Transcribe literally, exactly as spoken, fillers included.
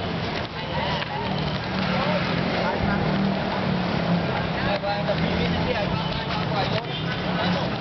Hãy subscribe cho kênh Ghiền Mì Gõ để không bỏ lỡ những video hấp dẫn.